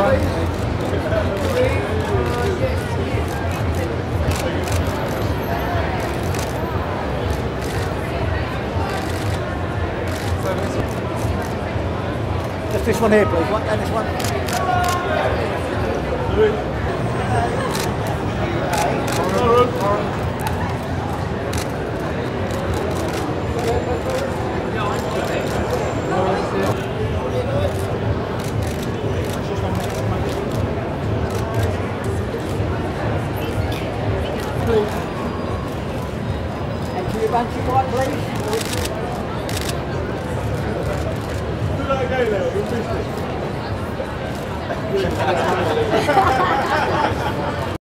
Just this one here, please. What? And this one. Empty your bunch of white, please.